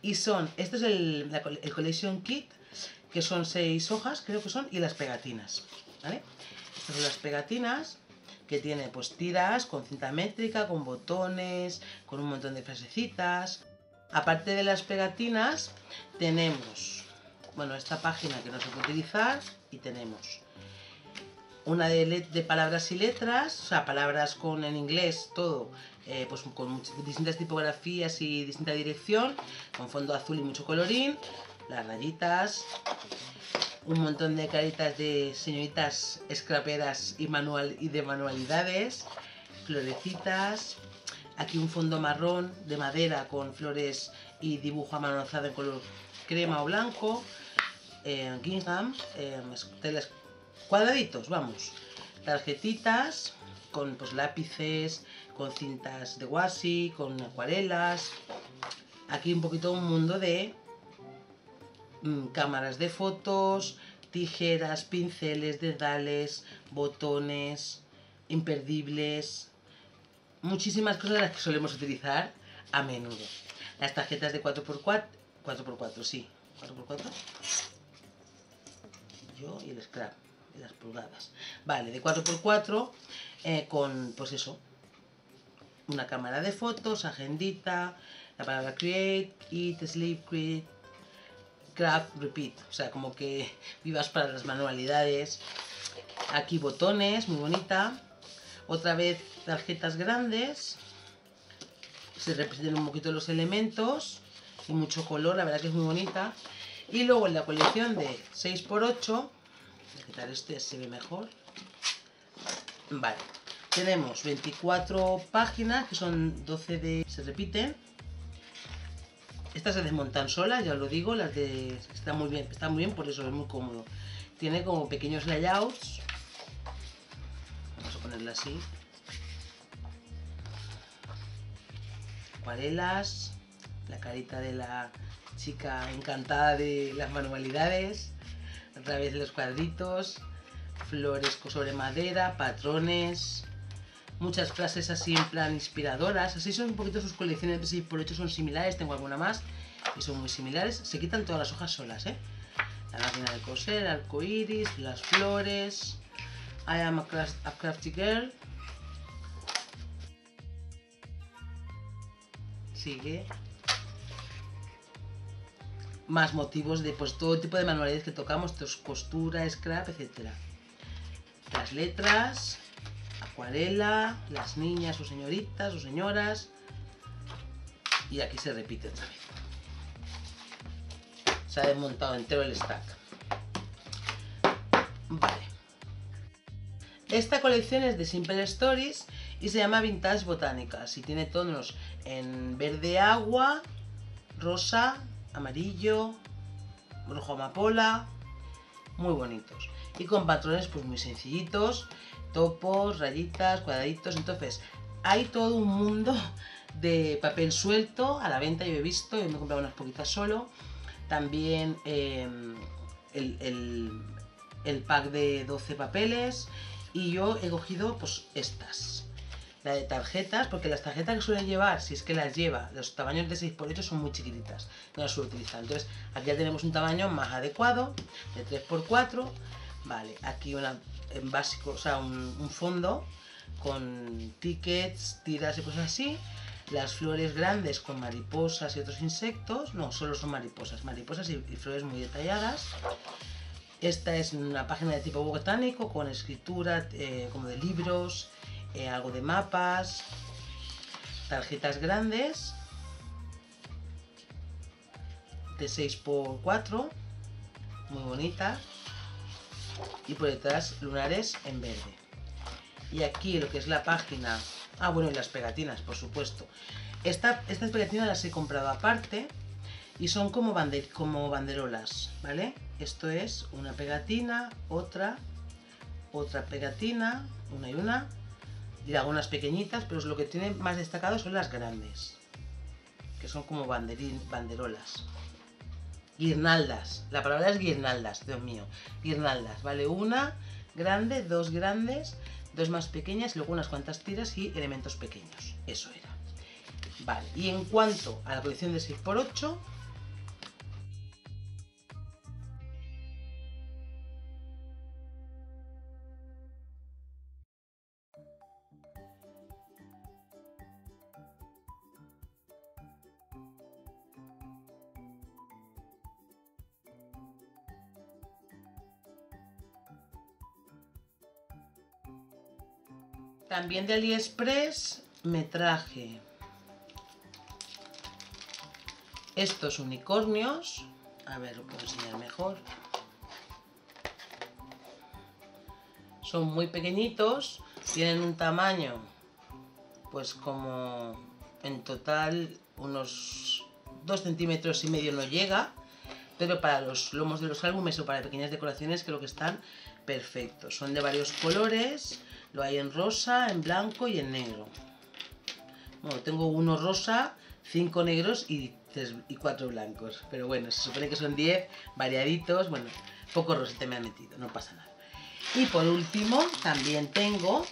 Y son, este es el, la, el Collection Kit, que son seis hojas, creo que son, y las pegatinas, ¿vale? Estas son las pegatinas, que tiene pues tiras con cinta métrica, con botones, con un montón de frasecitas. Aparte de las pegatinas, tenemos, bueno, esta página que no se puede utilizar, y tenemos una de, de palabras y letras, o sea, palabras con en inglés, todo, eh, pues con muchas, distintas tipografías y distinta dirección, con fondo azul y mucho colorín, las rayitas, un montón de caritas de señoritas scraperas y, manual, y de manualidades, florecitas, aquí un fondo marrón de madera con flores y dibujo a mano alzada en color crema o blanco, eh, gingham, eh, telas, cuadraditos, vamos, tarjetitas con pues, lápices, con cintas de washi, con acuarelas, aquí un poquito un mundo de mmm, cámaras de fotos, tijeras, pinceles, dedales, botones, imperdibles, muchísimas cosas las que solemos utilizar a menudo. Las tarjetas de cuatro por cuatro, cuatro por cuatro, sí, cuatro por cuatro, yo y el scrap, y las pulgadas, vale, de cuatro por cuatro, eh, con, pues eso, una cámara de fotos, agendita, la palabra create, eat, sleep, create, craft, repeat, o sea, como que vivas para las manualidades. Aquí botones, muy bonita. Otra vez tarjetas grandes, se representan un poquito los elementos y mucho color, la verdad que es muy bonita. Y luego en la colección de seis por ocho, voy a quitar este, se ve mejor. Vale, tenemos veinticuatro páginas, que son doce de... se repiten. Estas se desmontan solas, ya os lo digo, las de... están muy bien, están muy bien, por eso es muy cómodo. Tiene como pequeños layouts. Vamos a ponerla así. Acuarelas, la carita de la chica encantada de las manualidades, a través de los cuadritos, flores sobre madera, patrones, muchas frases así en plan inspiradoras. Así son un poquito sus colecciones de seis por ocho, son similares, tengo alguna más y son muy similares. Se quitan todas las hojas solas, ¿eh? La máquina de coser, el arco iris, las flores, I am a, craft, a crafty girl. Sigue. Más motivos de pues todo tipo de manualidades que tocamos, costura, scrap, etcétera. Las letras, acuarela, las niñas o señoritas o señoras. Y aquí se repite otra vez. Se ha desmontado entero el stack. Vale. Esta colección es de Simple Stories y se llama Vintage Botanicals y tiene tonos en verde agua, rosa, amarillo, rojo amapola, muy bonitos. Y con patrones pues muy sencillitos, topos, rayitas, cuadraditos. Entonces hay todo un mundo de papel suelto a la venta, yo he visto, yo me he comprado unas poquitas solo. También eh, el, el, el pack de doce papeles. Y yo he cogido pues estas, la de tarjetas, porque las tarjetas que suelen llevar, si es que las lleva, los tamaños de seis por ocho son muy chiquititas, no las suelo utilizar. Entonces aquí ya tenemos un tamaño más adecuado, de tres por cuatro, vale, aquí una en básico, o sea, un, un fondo con tickets, tiras y cosas así, las flores grandes con mariposas y otros insectos, no, solo son mariposas, mariposas y, y flores muy detalladas. Esta es una página de tipo botánico con escritura eh, como de libros, eh, algo de mapas, tarjetas grandes de seis por cuatro, muy bonitas, y por detrás lunares en verde. Y aquí lo que es la página, ah bueno, y las pegatinas, por supuesto. Esta, estas pegatinas las he comprado aparte y son como, bander, como banderolas, ¿vale? Esto es una pegatina, otra, otra pegatina, una y una, y algunas pequeñitas, pero lo que tiene más destacado son las grandes, que son como banderín, banderolas. Guirnaldas, la palabra es guirnaldas, Dios mío, guirnaldas, ¿vale? Una grande, dos grandes, dos más pequeñas, y luego unas cuantas tiras y elementos pequeños, eso era. Vale, y en cuanto a la colección de seis por ocho, También de AliExpress me traje estos unicornios. A ver, lo puedo enseñar mejor. Son muy pequeñitos, tienen un tamaño, pues como en total unos dos centímetros y medio no llega, pero para los lomos de los álbumes o para pequeñas decoraciones creo que están perfectos. Son de varios colores, lo hay en rosa, en blanco y en negro. Bueno, tengo uno rosa, cinco negros y, tres, y cuatro blancos, pero bueno, se supone que son diez variaditos. Bueno, poco rosete me han metido, no pasa nada. Y por último también tengo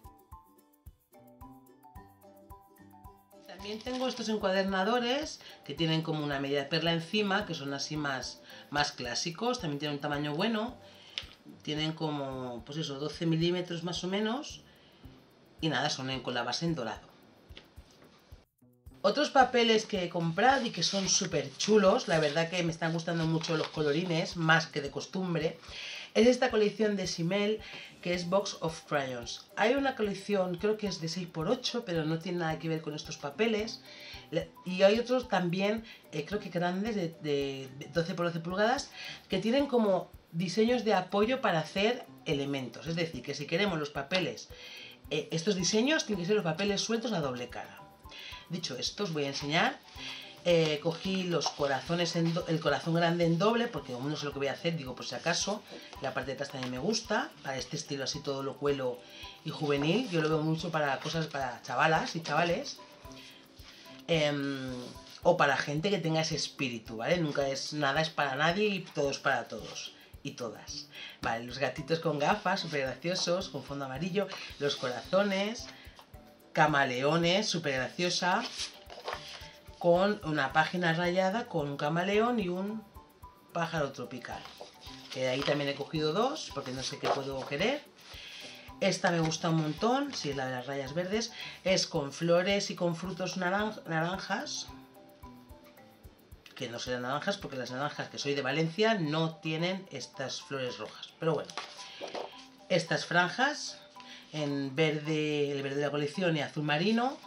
También tengo estos encuadernadores que tienen como una media perla encima, que son así más, más clásicos. También tienen un tamaño bueno. Tienen como, pues eso, doce milímetros más o menos. Y nada, son en, con la base en dorado. Otros papeles que he comprado y que son súper chulos, la verdad que me están gustando mucho los colorines, más que de costumbre, es esta colección de Simmel, que es Box of Crayons. Hay una colección, creo que es de seis por ocho, pero no tiene nada que ver con estos papeles. Y hay otros también, eh, creo que grandes, de, de doce por doce pulgadas, que tienen como diseños de apoyo para hacer elementos. Es decir, que si queremos los papeles, eh, estos diseños tienen que ser los papeles sueltos a doble cara. Dicho esto, os voy a enseñar. Eh, cogí los corazones, en do, el corazón grande en doble, porque como no sé lo que voy a hacer, digo por si acaso. La parte de atrás también me gusta, para este estilo así todo lo cuelo y juvenil. Yo lo veo mucho para cosas para chavalas y chavales. Eh, o para gente que tenga ese espíritu, ¿vale? Nunca es nada, es para nadie y todo es para todos y todas. Vale, los gatitos con gafas, súper graciosos, con fondo amarillo. Los corazones, camaleones, súper graciosa, con una página rayada con un camaleón y un pájaro tropical. Que de ahí también he cogido dos, porque no sé qué puedo querer. Esta me gusta un montón, sí, la de las rayas verdes. Es con flores y con frutos naran naranjas. Que no serán naranjas, porque las naranjas que soy de Valencia no tienen estas flores rojas. Pero bueno, estas franjas en verde, el verde de la colección y azul marino.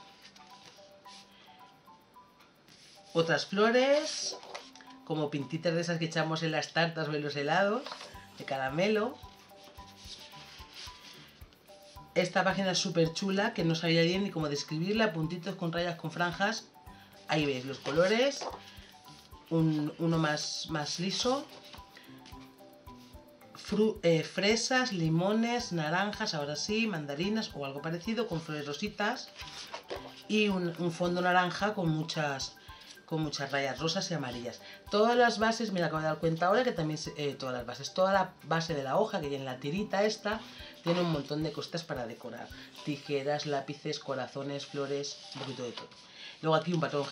Otras flores, como pintitas de esas que echamos en las tartas o en los helados, de caramelo. Esta página es súper chula, que no sabía bien ni cómo describirla, puntitos con rayas con franjas. Ahí veis los colores, un, uno más, más liso. Fru, eh, fresas, limones, naranjas, ahora sí, mandarinas o algo parecido, con flores rositas. Y un, un fondo naranja con muchas... con muchas rayas rosas y amarillas. Todas las bases, me acabo de dar cuenta ahora que también, eh, todas las bases, toda la base de la hoja, que en la tirita esta, tiene un montón de cosas para decorar. Tijeras, lápices, corazones, flores, un poquito de todo. Luego aquí un patrón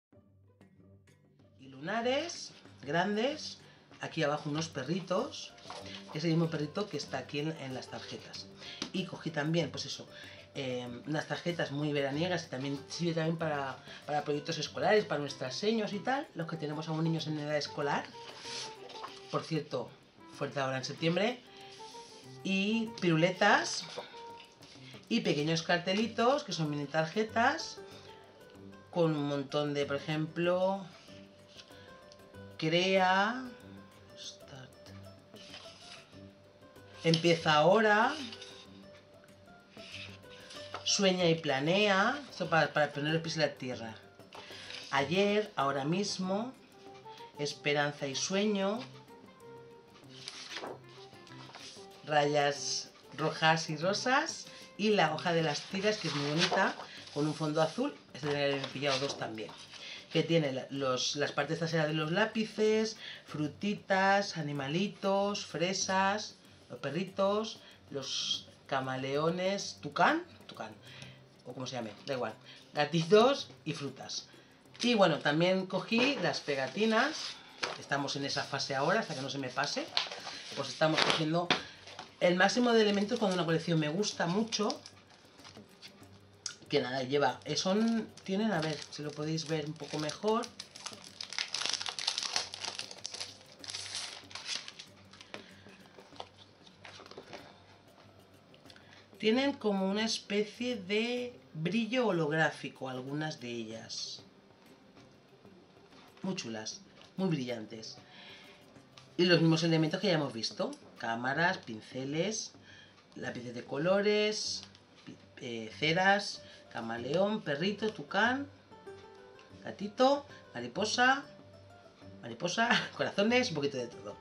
y lunares grandes. Aquí abajo unos perritos, que es el mismo perrito que está aquí en, en las tarjetas. Y cogí también, pues eso, Eh, unas tarjetas muy veraniegas que también sirve también para, para proyectos escolares, para nuestras seños y tal, los que tenemos aún niños en edad escolar. Por cierto, fuerte ahora en septiembre. Y piruletas y pequeños cartelitos que son mini tarjetas con un montón de, por ejemplo, crea, start, empieza ahora, sueña y planea, esto para, para poner los pies en la tierra. Ayer, ahora mismo, esperanza y sueño, rayas rojas y rosas, y la hoja de las tiras, que es muy bonita, con un fondo azul. Este tendría que haber pillado dos también. Que tiene los, las partes traseras de los lápices, frutitas, animalitos, fresas, los perritos, los camaleones, tucán, tucán, o como se llame, da igual, gatitos y frutas. Y bueno, también cogí las pegatinas, estamos en esa fase ahora, hasta que no se me pase, pues estamos cogiendo el máximo de elementos cuando una colección me gusta mucho. Que nada, lleva, son, tienen, a ver si lo podéis ver un poco mejor. Tienen como una especie de brillo holográfico algunas de ellas. Muy chulas, muy brillantes. Y los mismos elementos que ya hemos visto. Cámaras, pinceles, lápices de colores, eh, ceras, camaleón, perrito, tucán, gatito, mariposa, mariposa, corazones, un poquito de todo.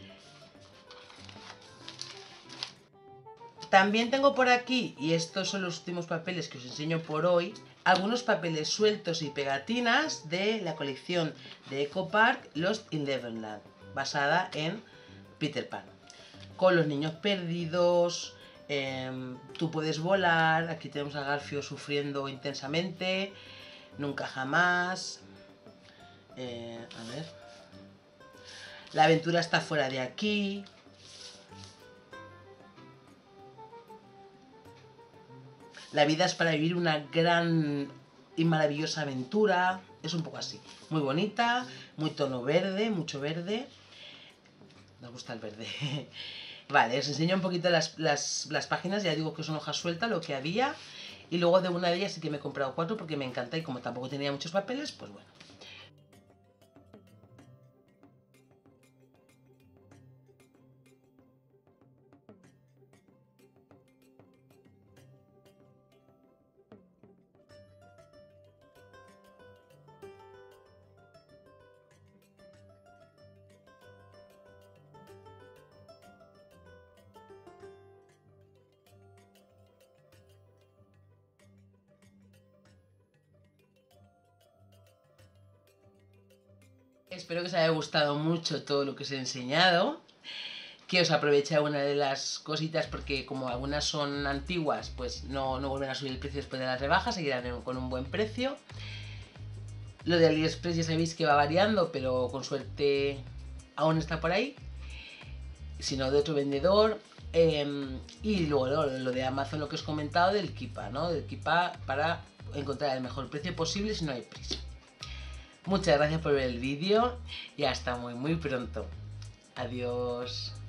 También tengo por aquí, y estos son los últimos papeles que os enseño por hoy, algunos papeles sueltos y pegatinas de la colección de Eco Park Lost in Neverland, basada en Peter Pan. Con los niños perdidos, eh, tú puedes volar, aquí tenemos a Garfio sufriendo intensamente, nunca jamás, eh, a ver, la aventura está fuera de aquí. La vida es para vivir una gran y maravillosa aventura. Es un poco así. Muy bonita, muy tono verde, mucho verde. Me gusta el verde. Vale, os enseño un poquito las, las, las páginas. Ya digo que son hojas sueltas, lo que había. Y luego de una de ellas sí que me he comprado cuatro porque me encanta. Y como tampoco tenía muchos papeles, pues bueno. Espero que os haya gustado mucho todo lo que os he enseñado, que os aproveche una de las cositas porque como algunas son antiguas, pues no, no vuelven a subir el precio después de las rebajas, seguirán con un buen precio. Lo de AliExpress ya sabéis que va variando, pero con suerte aún está por ahí, si no de otro vendedor. Eh, y luego lo, lo de Amazon, lo que os he comentado del Keepa, ¿no? Del Keepa para encontrar el mejor precio posible si no hay prisa. Muchas gracias por ver el vídeo y hasta muy muy pronto. Adiós.